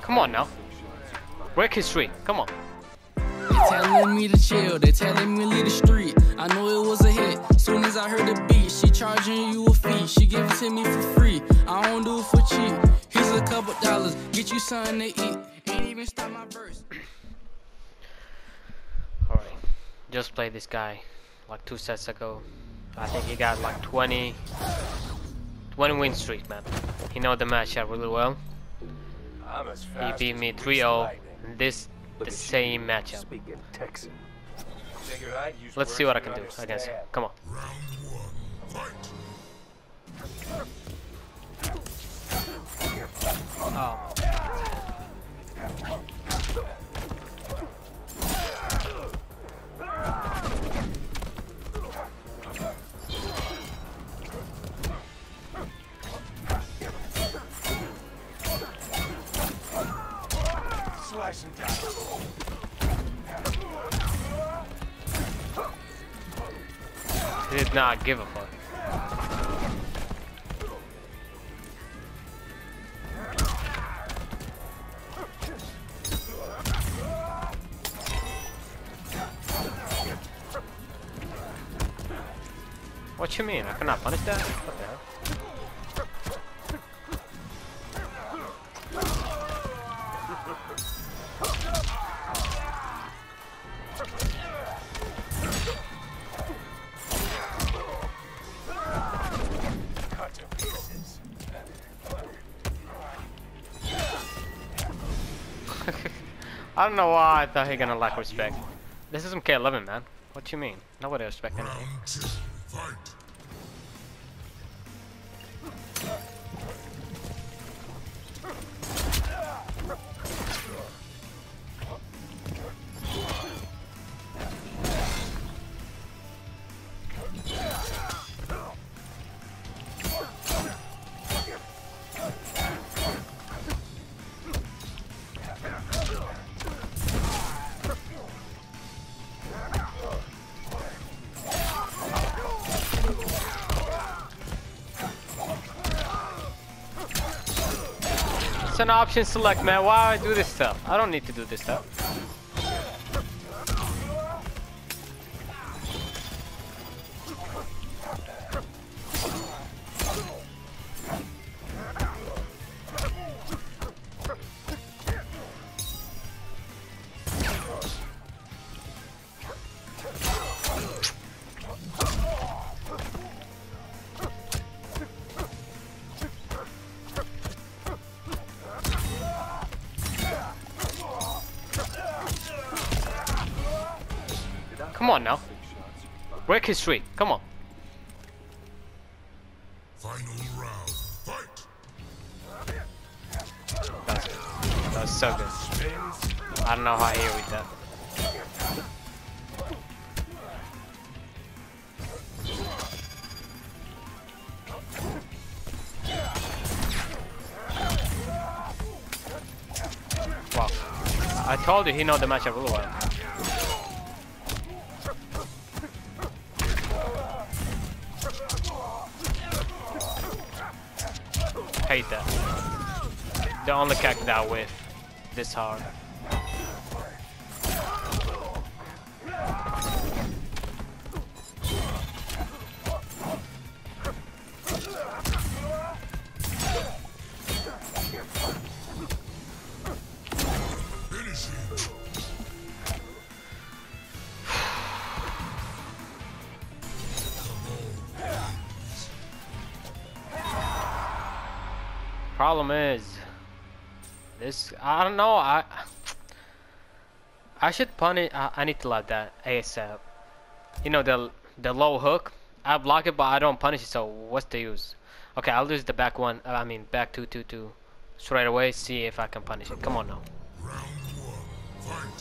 Come on now. Break his streak. Come on. They telling me to chill, they telling me leave the street. I know it was a hit, soon as I heard the beat. She charging you a fee, she give it to me for free. I don't do it for cheap. Here's a couple dollars, get you something to eat. Ain't even start my verse. Alright, just played this guy like 2 sets ago. I think he got like 20 win streak, man. He know the matchup really well. He beat me 3-0 in this the same matchup. Let's see what I can do against him. Come on. Oh. He did not give a fuck. What you mean? I cannot punish that? What the hell? I don't know why I thought he gonna lack respect. This is MK11, man. What you mean? Nobody respect anything. It's an option select, man. Why do I do this stuff? I don't need to do this stuff. Come on now. Break his streak. Come on. Final round. Fight. That's so good. I don't know how he with that. Wow. I told you he know the matchup really well. Hate that. The only character that with this hard. Problem is this. I don't know. I should punish. I need to let that ASAP. You know the low hook. I block it, but I don't punish it. So what's the use? Okay, I'll lose the back one. I mean back 2-2-2 straight away. See if I can punish it. Come on now. Round 1. Fight.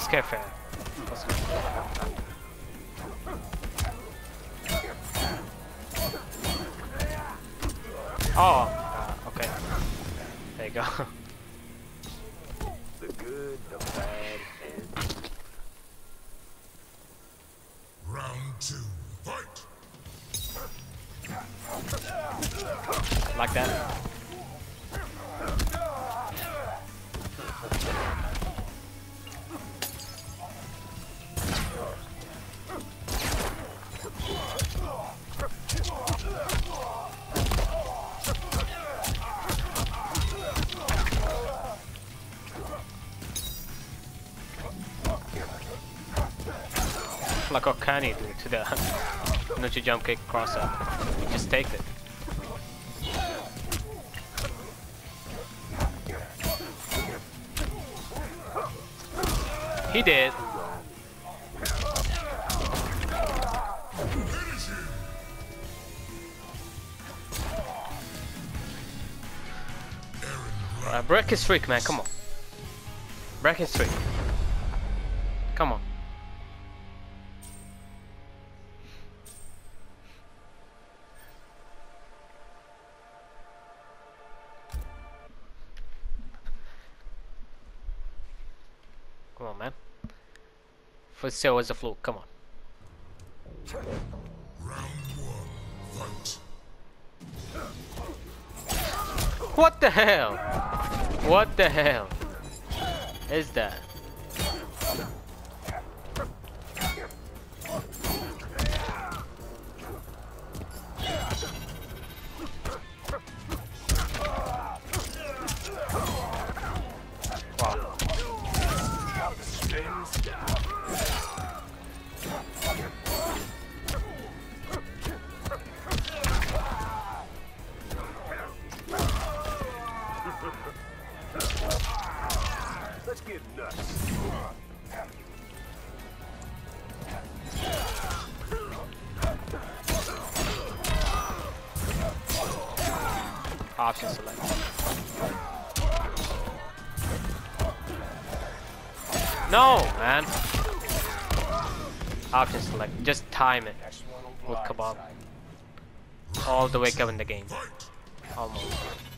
scare fair. Oh, okay. There you go. The good, the bad, and Round 2, fight! Like that. Like what can you do to the to jump kick cross up? You just take it. He did. Break his streak, man. Come on. Break his streak. Come on. Come on, man. First sale was a fluke. Come on. Round 1, fight! What the hell? What the hell is that? Wow. let's get nuts. Option select. No, man. Option select. Just time it with KABAL. All the way up in the game. Almost.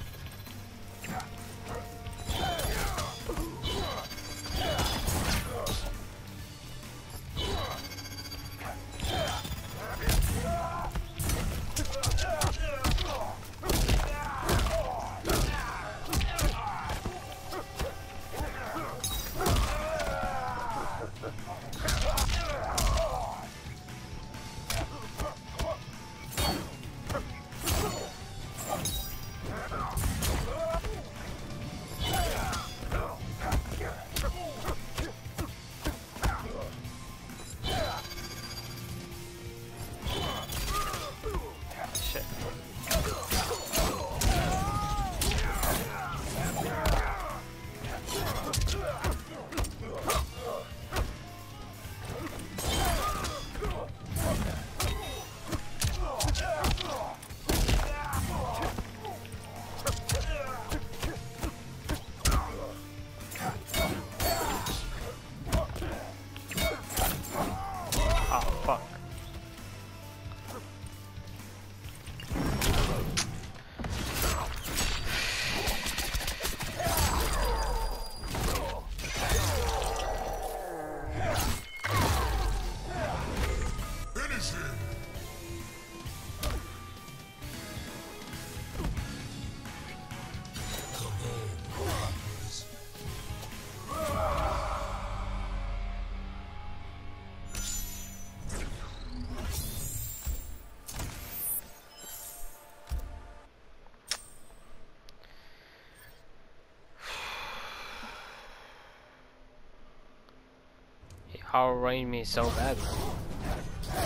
How rain me so bad, man.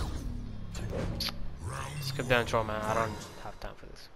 Skip the intro, man. I don't have time for this.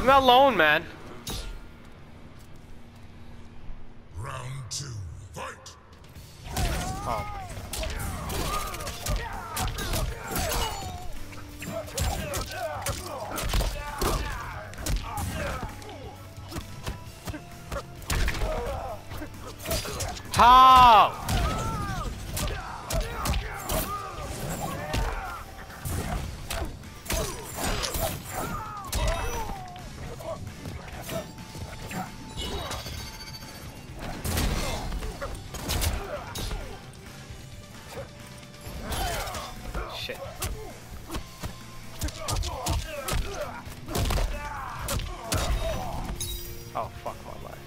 Leave me alone, man. Round 2, fight! Oh my god. How? Shit. Oh, fuck my life.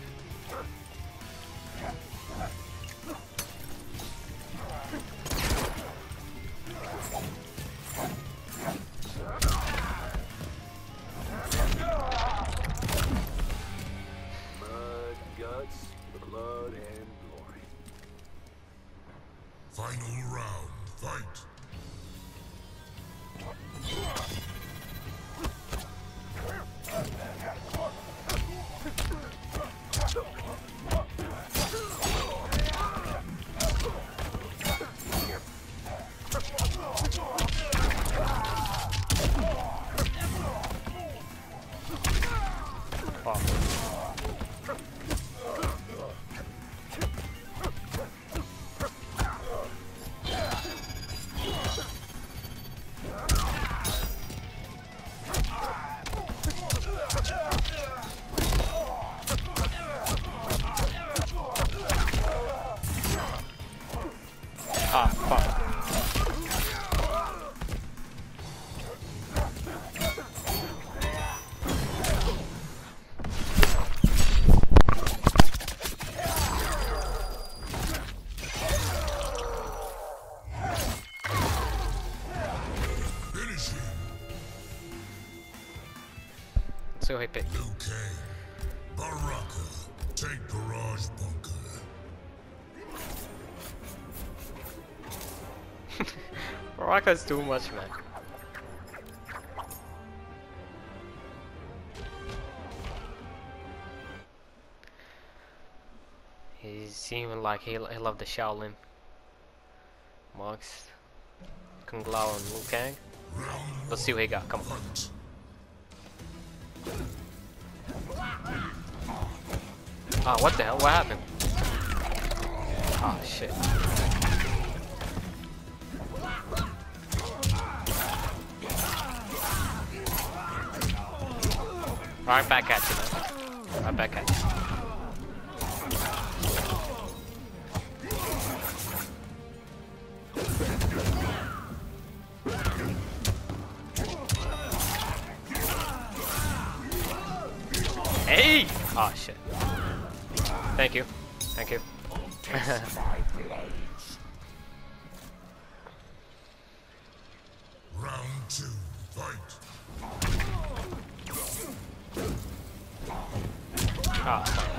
Mud, guts, blood, and glory. Final round, fight! Fuck. Ah, fuck. Finish him! Let's see what he picked. Liu Kang. Baraka. Take Garage Bunker. Baraka's too much, man. He's seeming like he loved the Shaolin monks. Kung Lao and Liu Kang. Let's see what he got. Come on. Fight! Ah, what the hell? What happened? Ah, shit. Right back at you, man. Right back at you. Hey! Oh shit. Thank you. Thank you. Round 2, fight! Ah.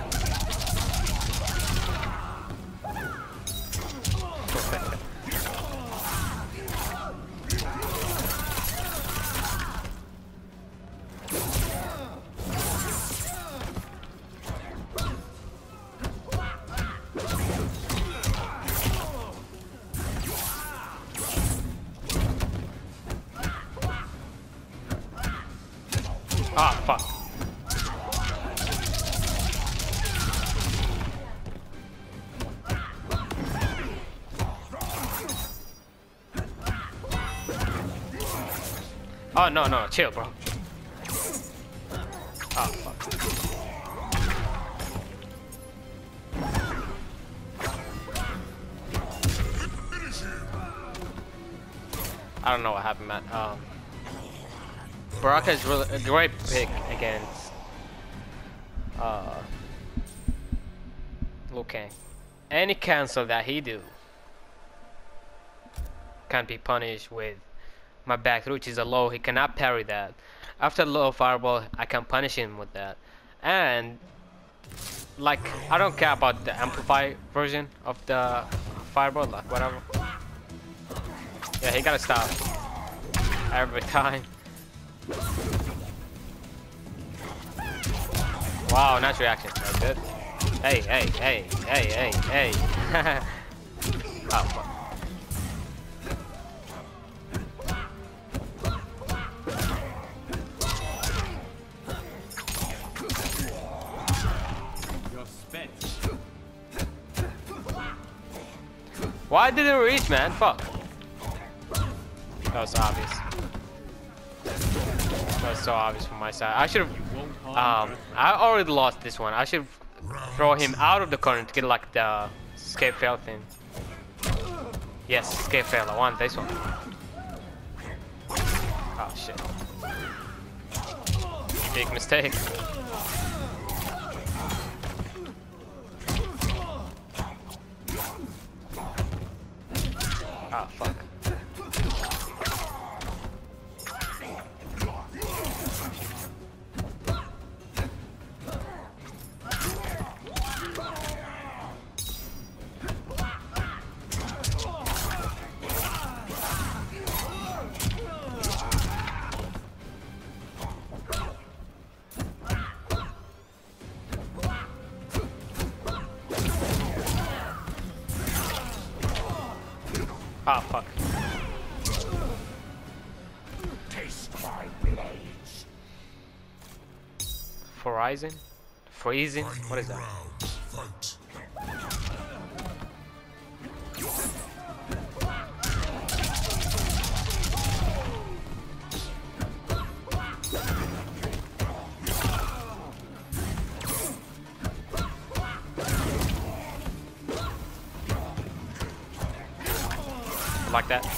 Ah, fuck. Oh, no, no, chill, bro. Ah, fuck. I don't know what happened, man. Baraka is really a great pick against Liu Kang. Any cancel that he do can't be punished with my back through, which is a low. He cannot parry that. After low fireball, I can punish him with that. And like, I don't care about the amplified version of the fireball, like whatever. Yeah, he gotta stop every time. Wow, nice reaction. That's good. Hey, hey, hey, hey, hey, hey. Oh, fuck. Why did it reach, man? Fuck. That was obvious. That was so obvious from my side. I should have. I already lost this one. I should throw him out of the corner to get like the escape fail thing. Yes, escape fail. I want this one. Oh shit. Big mistake. Ah, fuck. Ah, fuck. Taste my blades. Horizon? Freezing? What is that? Fight. Like that.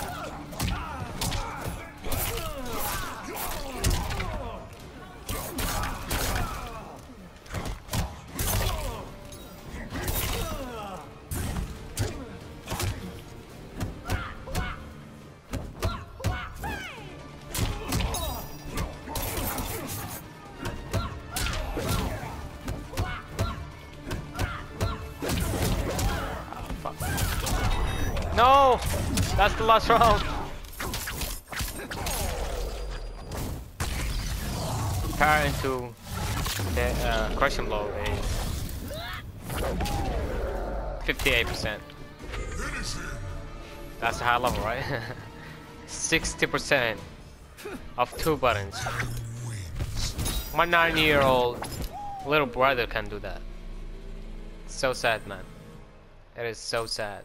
No! That's the last round. Power into the crushing blow is 58%. That's a high level, right? 60% of 2 buttons. My 9-year-old little brother can do that. So sad, man. It is so sad.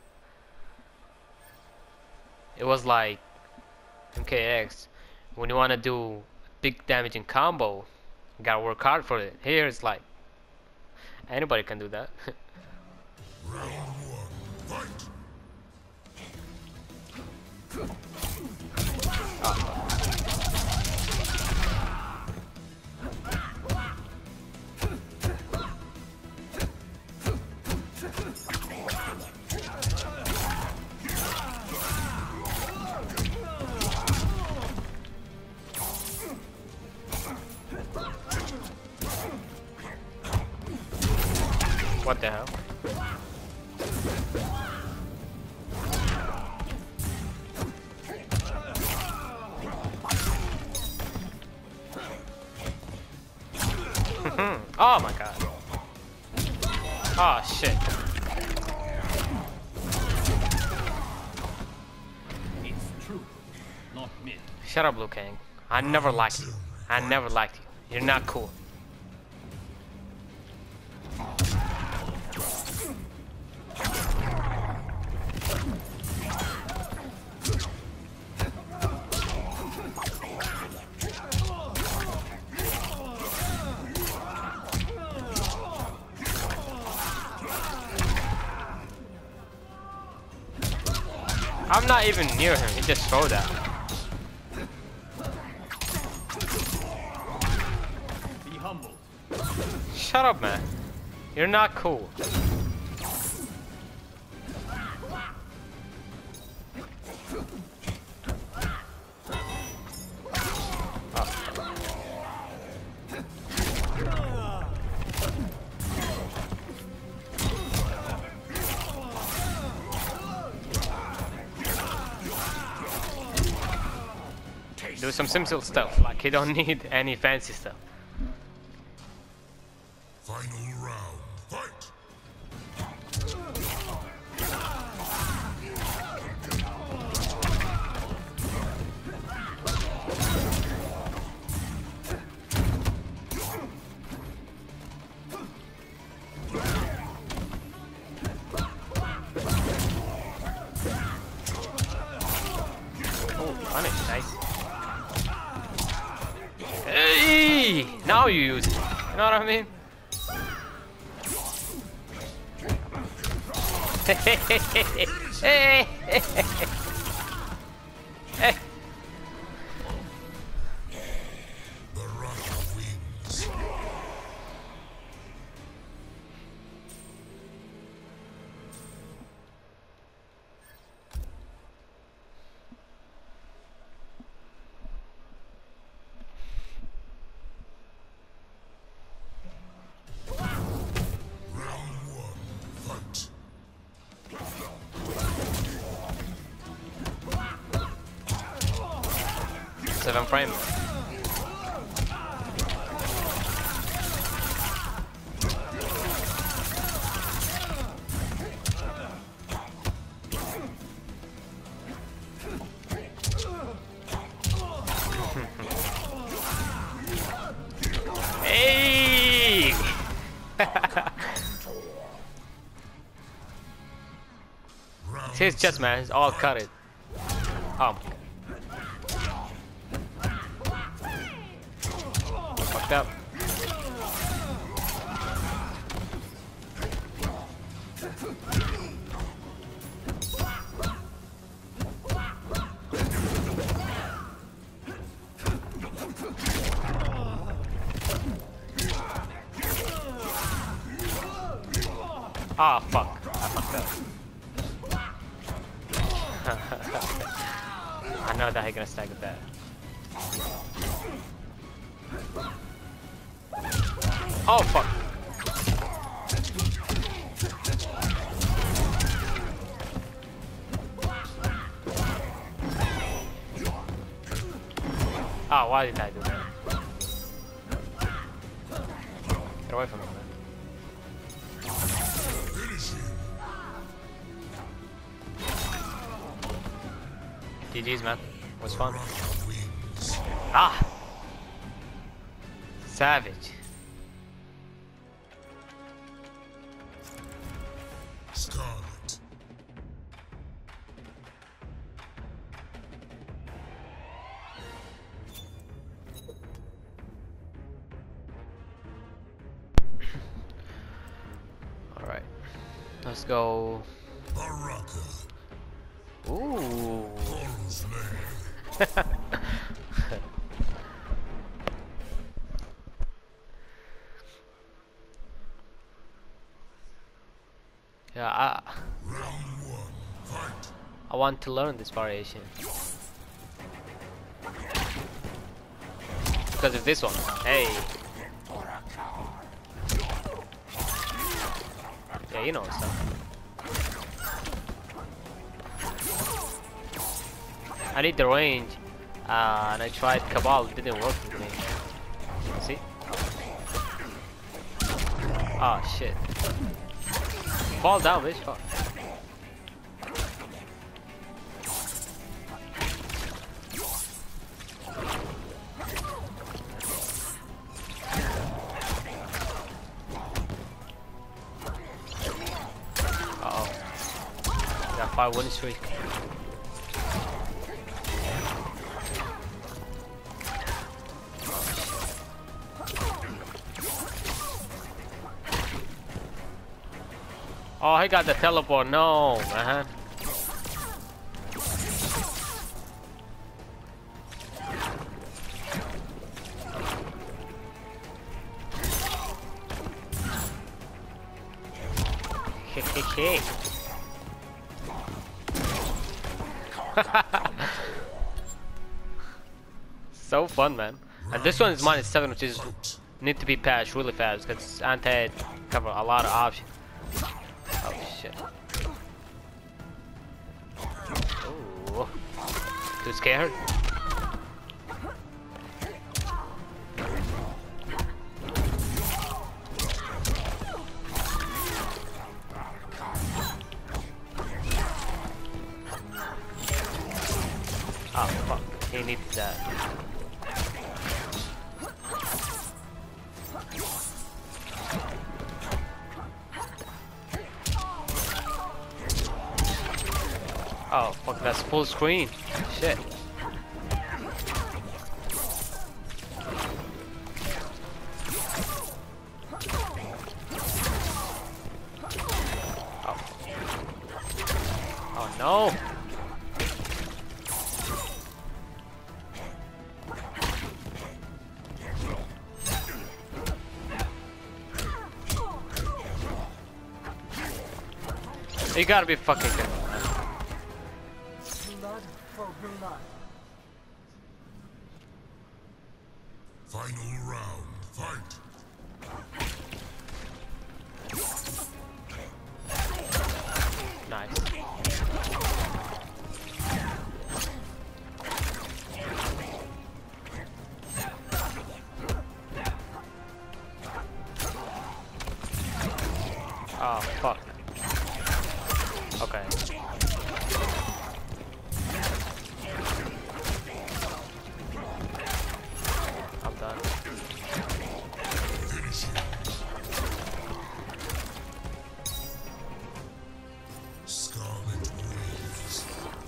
It was like MKX, when you want to do big damaging combo, you gotta work hard for it. Here it's like anybody can do that. Round 1. Fight. What the hell? Oh my god. Oh shit. It's true, not me. Shut up, Blue Kang. I never liked you. I never liked you. You're not cool. I'm not even near him. He just threw that. Be humble. Shut up, man. You're not cool. Do some simple stuff, like you don't need any fancy stuff. Final round. Fight! Punish, nice. Hey! Now you use it. You know what I mean? Hey! Hey! Baraka wins. Round one. Fight. 7 frame. Hey! It's his chest, man. It's all cut it. Oh my god. Fucked up. Ah, fuck. I fucked up. I know that he's gonna stack with that. Oh, fuck. Ah, why did I do that? Get away from him, man. GG's, man. Was fun. Ah! Savage. Scarlet. Alright. Let's go. Baraka. Ooh. Coral's Lair. Yeah, Round one. Fight. I want to learn this variation. Because of this one. Hey. Yeah, you know what's up. I need the range, and I tried KABAL, it didn't work with me. See? Oh shit. Fall down, bitch. Fuck. Uh-oh. Got 5 winning streak. Oh, he got the teleport. No, man. So fun, man. And this one is -7, which is need to be patched really fast because anti cover a lot of options. Oh shit. Ooh. Too scared? he needed that. Oh fuck, that's full screen. Shit. Oh. Oh no. You gotta be fucking kidding me, man. Blood for blood. Final round. Fight. Nice. Oh fuck. Okay. I'm done. Finish him. Scarlet wins.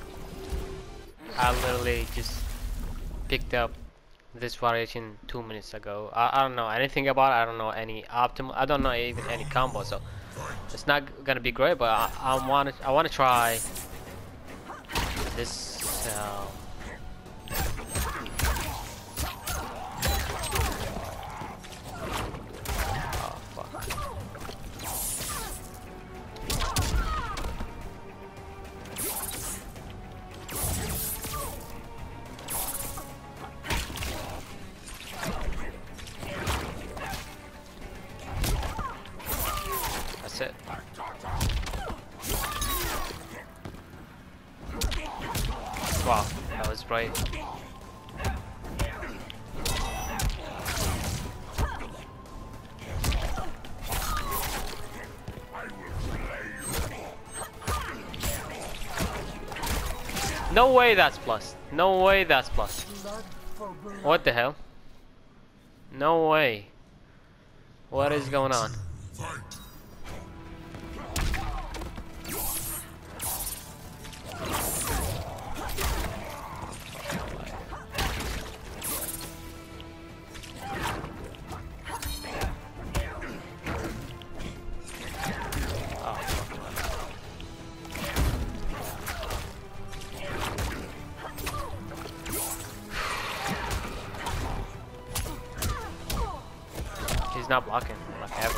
I literally just picked up this variation 2 minutes ago. I don't know anything about it. I don't know any optimal. I don't know even any combo. So it's not gonna be great. But I want to try this. Oh fuck. That's it. Wow, that was brave. No way that's plus. No way that's plus. Blood for blood. What the hell? No way. What is going on? Fight. He's not blocking, like ever.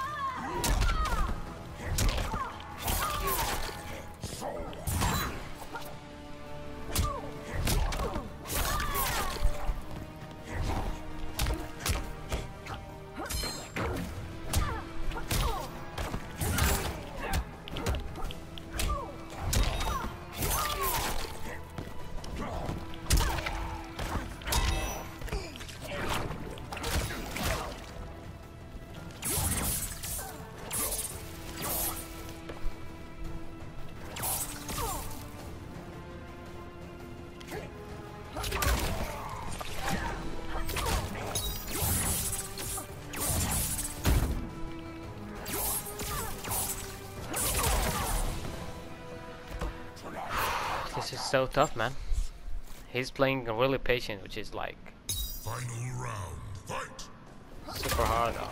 This is so tough, man. He's playing really patient, which is like Final round. Fight. super hard. Oh,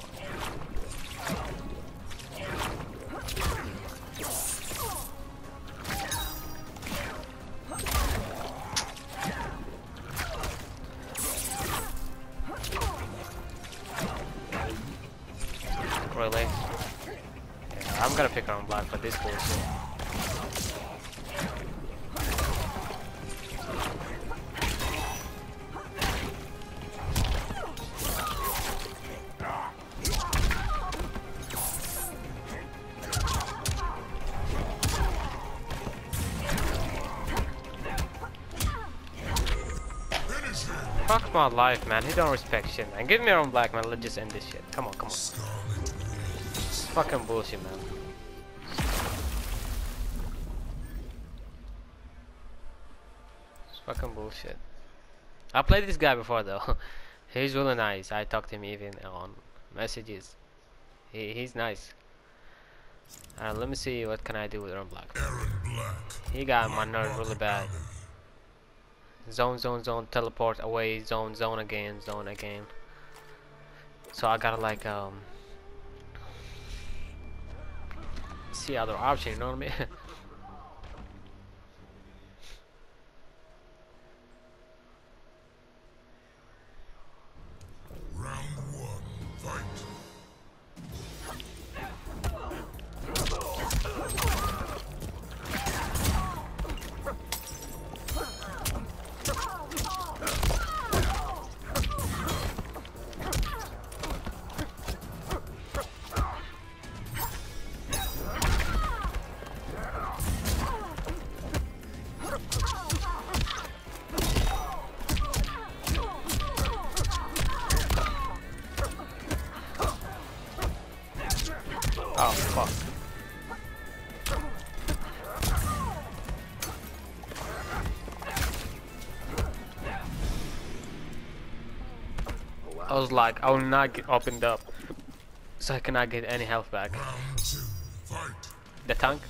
fuck. Really? Yeah, I'm gonna pick her on black for this bullshit. Fuck my life, man. He don't respect shit, man. Give me your own black, man. Let's just end this shit. Come on, come on. Scarlet wins. Fucking bullshit, man. It's fucking bullshit. I played this guy before though. He's really nice. I talked to him even on messages. He's nice. Let me see what can I do with ERRON Black. He got my nerve really bad. Zone, zone, zone, teleport away, zone, zone again, zone again. So I gotta like see other option, you know what I mean? Round one, fight. Oh fuck. I was like, I will not get opened up, so I cannot get any health back. Round two, fight. The tank.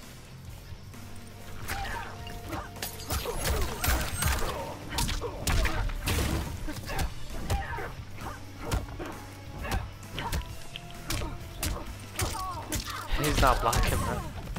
He's not blocking, man.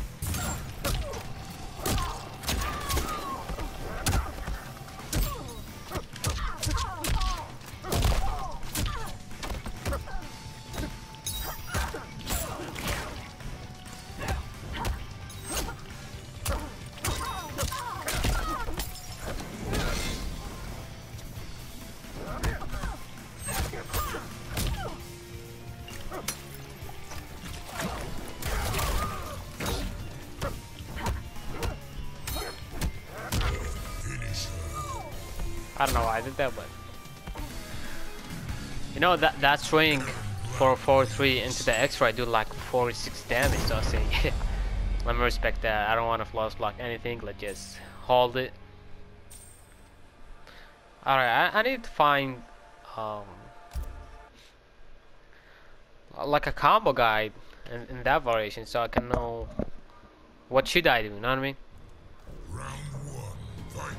I don't know why I did that, but you know that swing for 4-3 into the X-ray do like 46 damage. So I say, yeah, let me respect that. I don't want to flawless block anything. Let's just hold it. All right, I need to find like a combo guide in that variation, so I can know what should I do. You know what I mean? Round one, fight.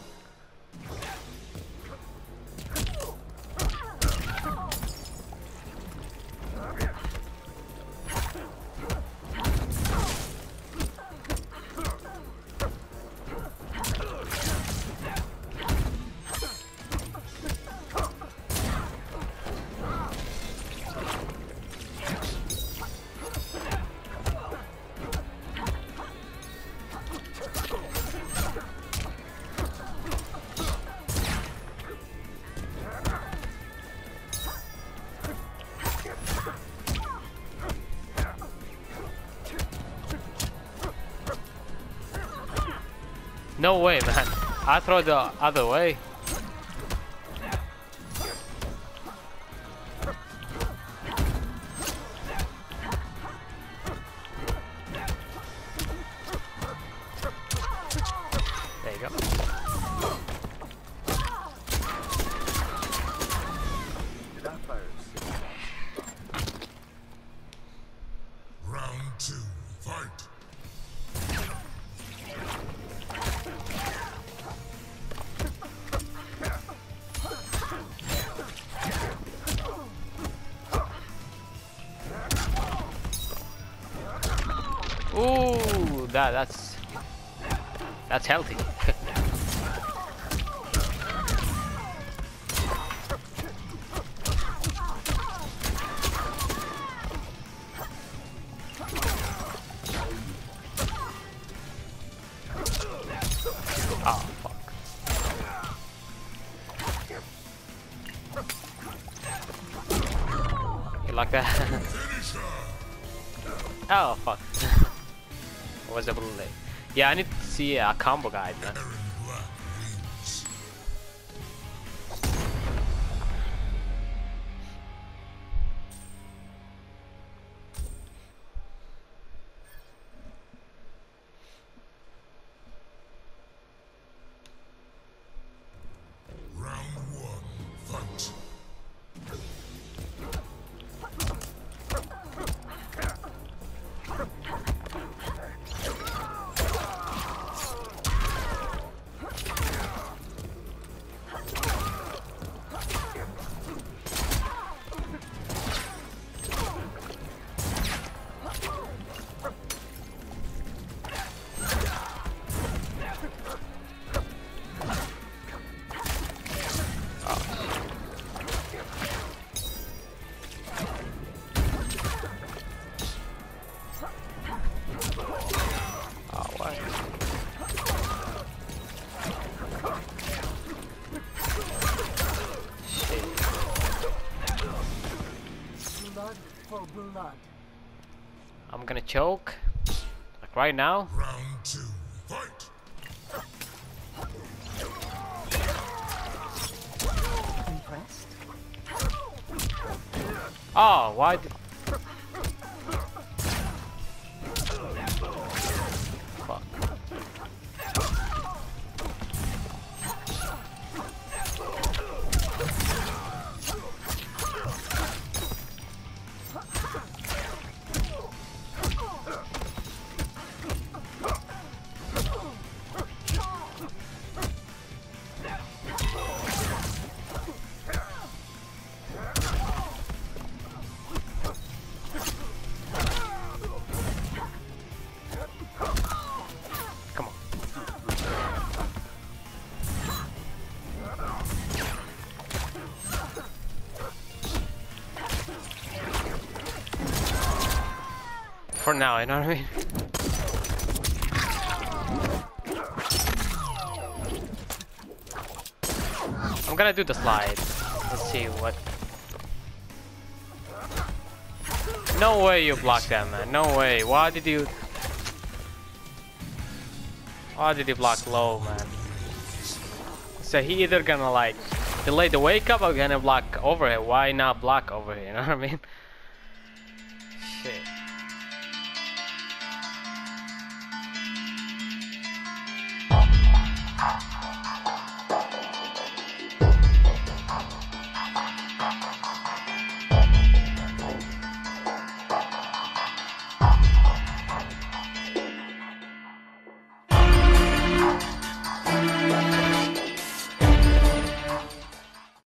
No way, man. I throw the other way. There you go. Round two, fight. Ooh, that's healthy. Oh fuck. You like that? Oh fuck. Was able to lay. Yeah, I need to see a combo guide, man. Round one. I'm gonna choke. Like right now. Round 2, fight! Impressed? Oh, why did... Fuck. Come on. For now, you know what I mean? I'm gonna do the slide. Let's see what. No way you blocked that, man. No way. Why did you block low, man? So he either gonna like delay the wake up or gonna block overhead. Why not block overhead? You know what I mean? Shit.